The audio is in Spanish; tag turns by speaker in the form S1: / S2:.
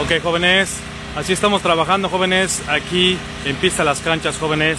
S1: Ok, jóvenes, así estamos trabajando, jóvenes, aquí en Pista Las Canchas, jóvenes.